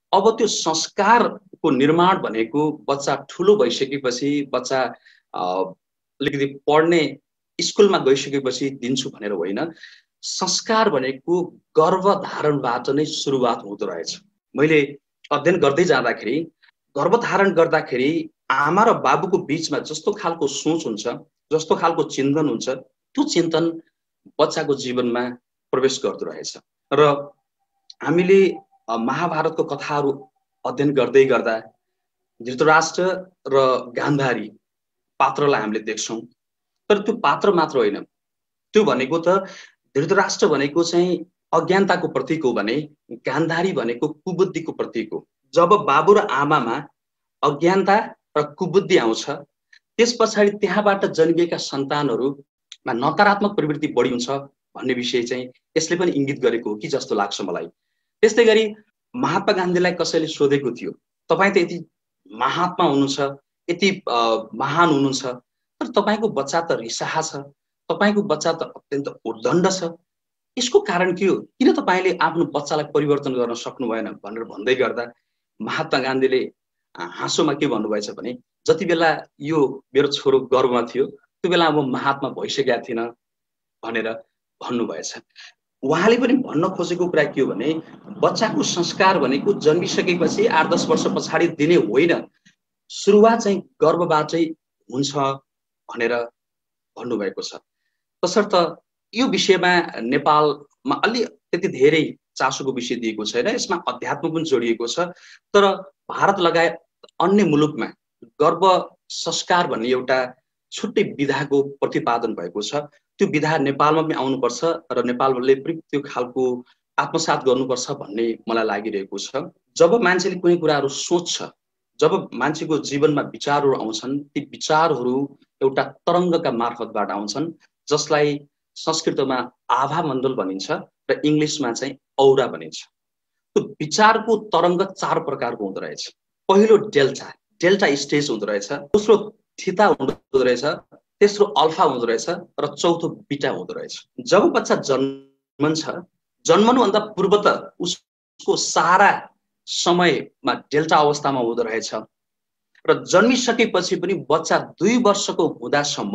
अब त्यो संस्कारको निर्माण भनेको बच्चा ठुलो भइसकेपछि, बच्चा अलिकति पढ्ने स्कुलमा गइसकेपछि दिन्छु भनेर होइन। संस्कार भनेको गर्भधारणबाट नै सुरुवात हुँदो रहेछ। मैले अध्ययन गर्दै जाँदाखेरि गर्भधारण गर्दाखेरि आमा र बाबुको बीचमा जस्तो खालको सोच हुन्छ, जस्तो खालको चिन्तन हुन्छ, त्यो चिन्तन बच्चाको जीवनमा प्रवेश गर्दो रहेछ। र हामीले महाभारतको कथाहरू अध्ययन गर्दै गर्दा धृतराष्ट्र र गान्धारी पात्रलाई हामीले देख्छौँ। तर त्यो पात्र मात्र होइन, त्यो भनेको त धृतराष्ट्र भनेको चाहिँ अज्ञानताको प्रतीक हो भने गान्धारी भनेको कुबुद्धिको प्रतीक हो। जब बाबु र आमामा अज्ञानता र कुबुद्धि आउँछ, त्यस पछाडि त्यहाँबाट जन्मिएका सन्तानहरूमा नकारात्मक प्रवृत्ति बढी हुन्छ भन्ने विषय चाहिँ यसले पनि इङ्गित गरेको हो कि जस्तो लाग्छ मलाई। त्यस्तै गरी महात्मा गान्धीलाई कसैले सोधेको थियो, तपाईँ त यति महात्मा हुनुहुन्छ, यति महान हुनुहुन्छ, तर तपाईँको बच्चा त रिसाहा छ, तपाईँको बच्चा त अत्यन्त उद्दण्ड छ, यसको कारण के हो? किन तपाईँले आफ्नो बच्चालाई परिवर्तन गर्न सक्नु भएन भनेर भन्दै गर्दा महात्मा गान्धीले हाँसोमा के भन्नुभएछ भने, जति बेला यो मेरो छोरो गर्भमा थियो त्यो बेला म महात्मा भइसकेका थिइनँ भनेर भन्नुभएछ। उहाँले पनि भन्न खोजेको कुरा के हो भने बच्चाको संस्कार भनेको जन्मिसकेपछि 8-10 वर्ष पछाडि दिने होइन, सुरुवात चाहिँ गर्भबाटै हुन्छ भनेर भन्नुभएको छ। तसर्थ यो विषयमा नेपालमा अलि त्यति धेरै चासोको विषय दिएको छैन, यसमा अध्यात्म पनि जोडिएको छ। तर भारत लगायत अन्य मुलुकमा गर्भ संस्कार भन्ने एउटा छुट्टै विधाको प्रतिपादन भएको छ। त्यो विधा नेपालमा पनि आउनुपर्छ र नेपालले पनि त्यो खालको आत्मसात गर्नुपर्छ भन्ने मलाई लागिरहेको छ। जब मान्छेले कुनै कुराहरू सोच्छ, जब मान्छेको जीवनमा विचारहरू आउँछन्, ती विचारहरू एउटा तरङ्गका मार्फतबाट आउँछन्, जसलाई संस्कृतमा आभा मण्डल भनिन्छ र इङ्ग्लिसमा चाहिँ औरा भनिन्छ। त्यो विचारको तरङ्ग 4 प्रकारको हुँदो रहेछ। पहिलो डेल्टा स्टेज हुँदो रहेछ, दोस्रो थीटा हुँदो रहेछ, तेस्रो अल्फा हुँदो रहेछ र चौथो बीटा हुँदो रहेछ। जब बच्चा जन्मन्छ, जन्मनुभन्दा पूर्व त उसको सारा समयमा डेल्टा अवस्थामा हुँदो रहेछ र जन्मिसकेपछि पनि बच्चा 2 वर्षको हुँदासम्म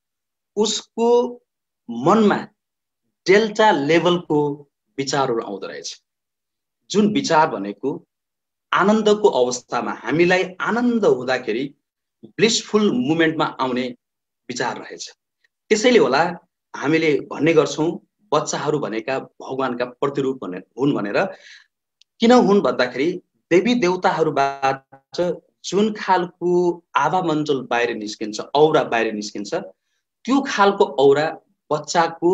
उसको मनमा डेल्टा लेभलको विचारहरू आउँदो रहेछ। जुन विचार भनेको आनन्दको अवस्थामा हामीलाई आनन्द हुँदाखेरि ब्लिसफुल मुमेन्टमा आउने विचार रहेछ। त्यसैले होला हामीले भन्ने गर्छौँ बच्चाहरू भनेका भगवानका प्रतिरूप हुन् भनेर। किन हुन् भन्दाखेरि देवी देवताहरूबाट जुन खालको आभा मण्डल बाहिर निस्किन्छ, औरा बाहिर निस्किन्छ, त्यो खालको औरा बच्चाको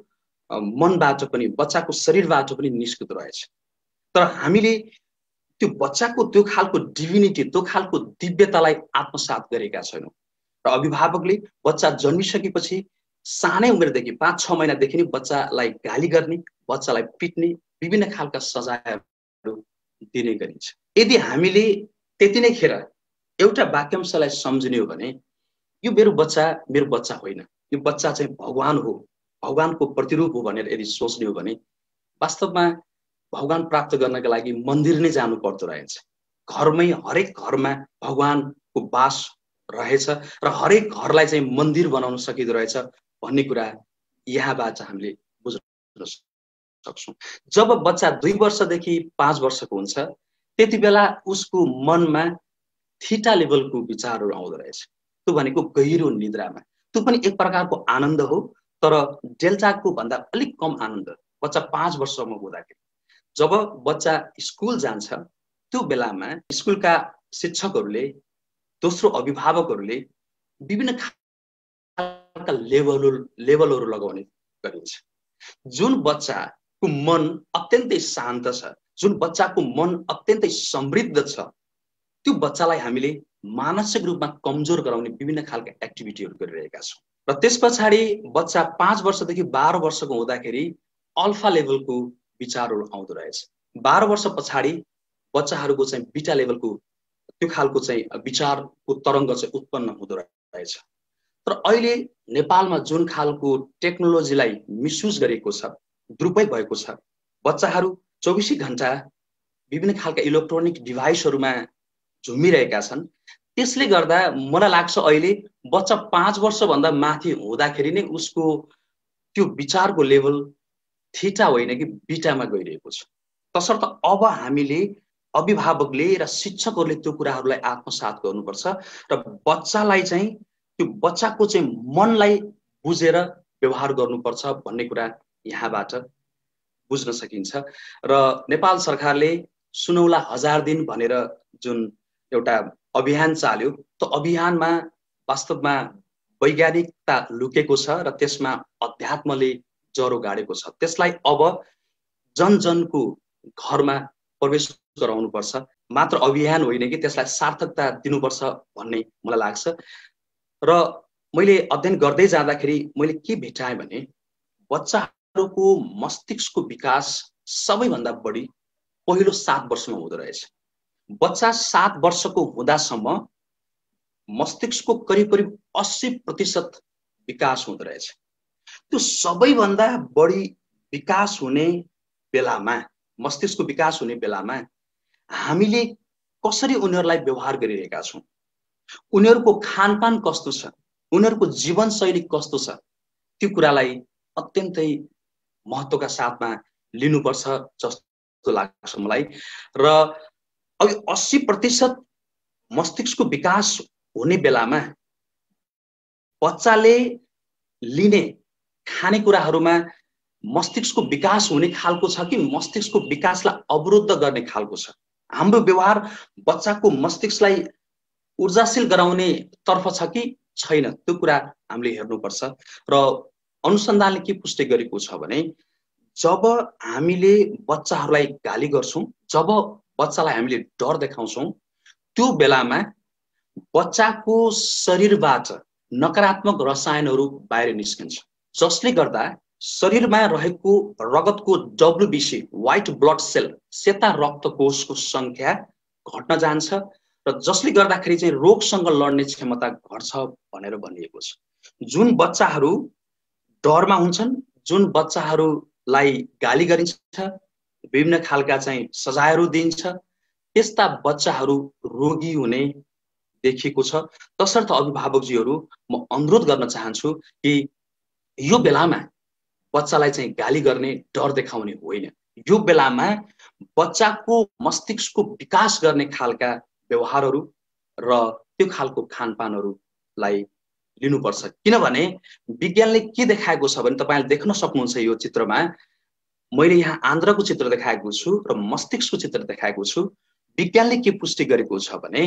मनबाट पनि, बच्चाको शरीरबाट पनि निस्किँदो रहेछ। तर हामीले त्यो बच्चाको त्यो खालको डिभिनिटी, त्यो खालको दिव्यतालाई आत्मसात गरेका छैनौँ र अभिभावकले बच्चा जन्मिसकेपछि सानै उमेरदेखि 5-6 महिनादेखि नै बच्चालाई गाली गर्ने, बच्चालाई पिट्ने, विभिन्न खालका सजायहरू दिने गरिन्छ। यदि हामीले त्यति नै खेर एउटा वाक्यांशलाई सम्झिने हो भने यो मेरो बच्चा होइन, यो बच्चा चाहिँ भगवान हो, भगवानको प्रतिरूप हो भनेर यदि सोच्ने हो भने वास्तवमा भगवान प्राप्त गर्नका लागि मन्दिर नै जानु पर्दो रहेछ। घरमै हरेक घरमा भगवानको वास रहेछ र हरेक घरलाई चाहिँ मन्दिर बनाउन सकिँदो रहेछ भन्ने कुरा यहाँबाट हामीले बुझ्न सक्छौँ। जब बच्चा 2 वर्षदेखि 5 वर्षको हुन्छ त्यति बेला उसको मनमा थीटा लेभलको विचारहरू आउँदो रहेछ। त्यो भनेको गहिरो निद्रामा, त्यो पनि एक प्रकारको आनन्द हो, तर डेल्टाको भन्दा अलिक कम आनन्द। बच्चा 5 वर्षमा हुँदाखेरि जब बच्चा स्कुल जान्छ त्यो बेलामा स्कुलका शिक्षकहरूले, दोस्रो अभिभावकहरूले विभिन्न खालका लेभलहरू लगाउने गरिन्छ। जुन बच्चाको मन अत्यन्तै शान्त छ, जुन बच्चाको मन अत्यन्तै समृद्ध छ, त्यो बच्चालाई हामीले मानसिक रूपमा कमजोर गराउने विभिन्न खालका एक्टिभिटीहरू गरिरहेका छौँ। र त्यस पछाडि बच्चा 5 वर्षदेखि 12 वर्षको हुँदाखेरि अल्फा लेभलको विचारहरू आउँदो रहेछ। 12 वर्ष पछाडि बच्चाहरूको चाहिँ बीटा लेभलको त्यो खालको चाहिँ विचारको तरङ्ग चाहिँ उत्पन्न हुँदो रहेछ। तर अहिले नेपालमा जुन खालको टेक्नोलोजीलाई मिसयुज गरेको छ, दुरुपयोग भएको छ, बच्चाहरू 24 घण्टा विभिन्न खालका इलेक्ट्रोनिक डिभाइसहरुमा झुमिरहेका छन्। त्यसले गर्दा मलाई लाग्छ अहिले बच्चा 5 वर्षभन्दा माथि हुँदाखेरि नै उसको त्यो विचारको लेभल थीटा होइन कि बीटामा गइरहेको छ। तसर्थ अब हामीले अभिभावकले र शिक्षकहरूले त्यो कुराहरूलाई आत्मसात गर्नुपर्छ र बच्चालाई चाहिँ त्यो बच्चाको चाहिँ मनलाई बुझेर व्यवहार गर्नुपर्छ भन्ने कुरा यहाँबाट बुझ्न सकिन्छ। र नेपाल सरकारले सुनौला 1000 दिन भनेर जुन एउटा अभियान चाल्यो, त्यो अभियानमा वास्तवमा वैज्ञानिकता लुकेको छ र त्यसमा अध्यात्मले जरो गाडेको छ। त्यसलाई अब जनजनको घरमा प्रवेश गराउनुपर्छ। मात्र अभियान होइन कि त्यसलाई सार्थकता दिनुपर्छ भन्ने मलाई लाग्छ। र मैले अध्ययन गर्दै जाँदाखेरि मैले के भेटाएँ भने बच्चाहरूको मस्तिष्कको विकास सबैभन्दा बढी पहिलो 7 वर्षमा हुँदो रहेछ। बच्चा 7 वर्षको हुँदासम्म मस्तिष्कको करिब 80% विकास हुँदो रहेछ। त्यो सबैभन्दा बढी विकास हुने बेलामा, मस्तिष्कको विकास हुने बेलामा हामीले कसरी उनीहरूलाई व्यवहार गरिरहेका छौं, उनीहरूको खानपान कस्तो छ, उनीहरूको जीवनशैली कस्तो छ, त्यो कुरालाई अत्यन्तै महत्त्वका साथमा लिनुपर्छ जस्तो लाग्छ मलाई। र अब 80% मस्तिष्कको विकास हुने बेलामा बच्चाले लिने खानेकुराहरूमा मस्तिष्कको विकास हुने खालको छ कि मस्तिष्कको विकासलाई अवरुद्ध गर्ने खालको छ। हाम्रो व्यवहार बच्चाको मस्तिष्कलाई ऊर्जाशील गराउने तर्फ छ कि छैन, त्यो कुरा हामीले हेर्नुपर्छ। र अनुसन्धानले के पुष्टि गरेको छ भने जब हामीले बच्चाहरूलाई गाली गर्छौं, जब बच्चालाई हामीले डर देखाउँछौं, त्यो बेलामा बच्चाको शरीरबाट नकारात्मक रसायनहरू बाहिर निस्किन्छ, जसले गर्दा शरीरमा रहेको रगतको WBC व्हाइट ब्लड सेल सेता रक्तकोषको संख्या घट्न जान्छ र जसले गर्दाखेरि चाहिँ रोगसँग लड्ने क्षमता घट्छ भनेर भनिएको छ। जुन बच्चाहरू डरमा हुन्छन्, जुन बच्चाहरूलाई गाली गरिन्छ, विभिन्न खालका चाहिँ सजायहरू दिइन्छ, त्यस्ता बच्चाहरू रोगी हुने देखिएको छ। तसर्थ अभिभावकजीहरू म अनुरोध गर्न चाहन्छु कि यो बेलामा बच्चालाई चाहिँ गाली गर्ने, डर देखाउने होइन। यो बेलामा बच्चाको मस्तिष्कको विकास गर्ने खालका व्यवहारहरू र त्यो खालको खानपानहरूलाई लिनुपर्छ। किनभने विज्ञानले के देखाएको छ भने तपाईले देख्न सक्नुहुन्छ यो चित्रमा, मैले यहाँ आन्द्राको चित्र देखाएको छु र मस्तिष्कको चित्र देखाएको छु। विज्ञानले के पुष्टि गरेको छ भने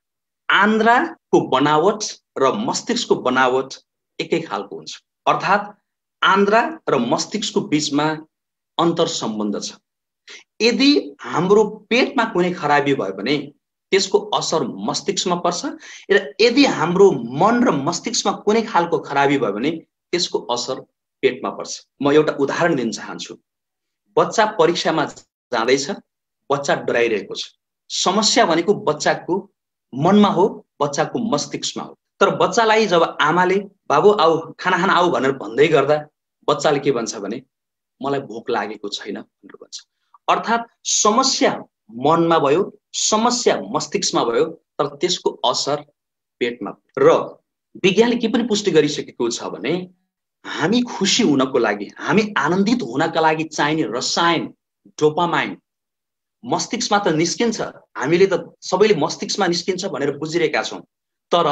आन्द्राको बनावट र मस्तिष्कको बनावट एकै खालको हुन्छ। अर्थात् आन्द्रा र मस्तिष्कको बीचमा अन्तर सम्बन्ध छ। यदि हाम्रो पेटमा कुनै खराबी भयो भने त्यसको असर मस्तिष्कमा पर्छ र यदि हाम्रो मन र मस्तिष्कमा कुनै खालको खराबी भयो भने त्यसको असर पेटमा पर्छ। म एउटा उदाहरण दिन चाहन्छु। बच्चा परीक्षामा जाँदैछ, बच्चा डराइरहेको छ। समस्या भनेको बच्चाको मनमा हो, बच्चाको मस्तिष्कमा हो। तर बच्चालाई जब आमाले बाबु आऊ खाना खान आऊ भनेर भन्दै गर्दा बच्चाले के भन्छ भने मलाई भोक लागेको छैन भनेर भन्छ। अर्थात् समस्या मनमा भयो, समस्या मस्तिष्कमा भयो, तर त्यसको असर पेटमा। र विज्ञानले के पनि पुष्टि गरिसकेको छ भने हामी खुसी हुनको लागि, हामी आनन्दित हुनका लागि चाहिने रसायन डोपामाइन मस्तिष्कमा त निस्किन्छ। हामीले त सबैले मस्तिष्कमा निस्किन्छ भनेर बुझिरहेका छौं, तर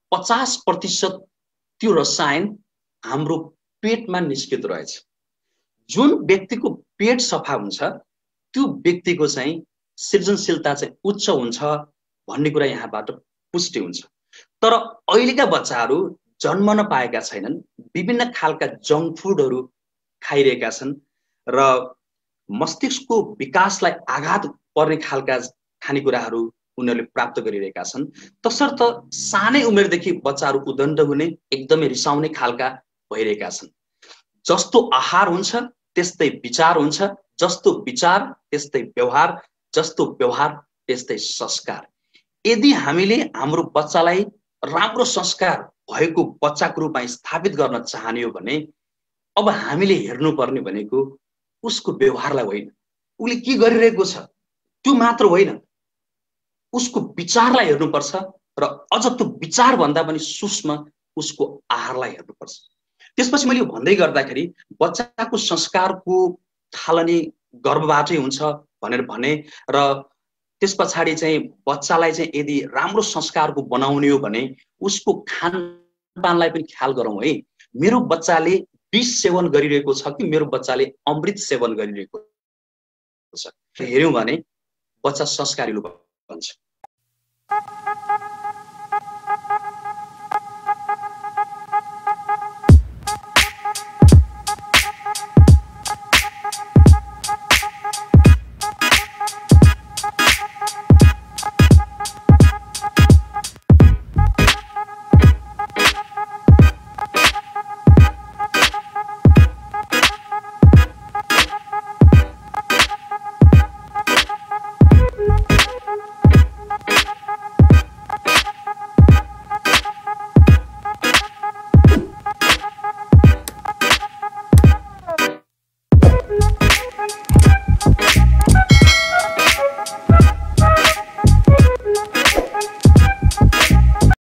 50% त्यो रसायन हाम्रो पेटमा निस्किँदो रहेछ। जुन व्यक्तिको पेट सफा हुन्छ त्यो व्यक्तिको चाहिँ सृजनशीलता चाहिँ उच्च हुन्छ भन्ने कुरा यहाँबाट पुष्टि हुन्छ। तर अहिलेका बच्चाहरू जन्म नपाएका छैनन्, विभिन्न खालका जङ्क फुडहरू खाइरहेका छन् र मस्तिष्कको विकासलाई आघात पर्ने खालका खानेकुराहरू उनीहरूले प्राप्त गरिरहेका छन्। तसर्थ सानै उमेरदेखि बच्चाहरू उद्दण्ड हुने, एकदमै रिसाउने खालका भइरहेका छन्। जस्तो आहार हुन्छ त्यस्तै विचार हुन्छ, जस्तो विचार त्यस्तै व्यवहार, जस्तो व्यवहार त्यस्तै संस्कार। यदि हामीले हाम्रो बच्चालाई राम्रो संस्कार भएको बच्चाको रूपमा स्थापित गर्न चाहने हो भने अब हामीले हेर्नुपर्ने भनेको उसको व्यवहारलाई होइन, उसले के गरिरहेको छ, त्यो मात्र होइन, उसको विचारलाई हेर्नुपर्छ र अझ त्यो विचार भन्दा पनि सूक्ष्म उसको आहारलाई हेर्नुपर्छ। त्यसपछि मैले यो भन्दै गर्दाखेरि बच्चाको संस्कारको थालनी गर्भबाटै हुन्छ भनेर भने र त्यस पछाडि चाहिँ बच्चालाई चाहिँ यदि राम्रो संस्कारको बनाउने हो भने उसको खानपानलाई पनि ख्याल गरौँ है। मेरो बच्चाले विष सेवन गरिरहेको छ कि मेरो बच्चाले अमृत सेवन गरिरहेको छ हेर्यौँ भने बच्चा संस्कारिलो बन्छ।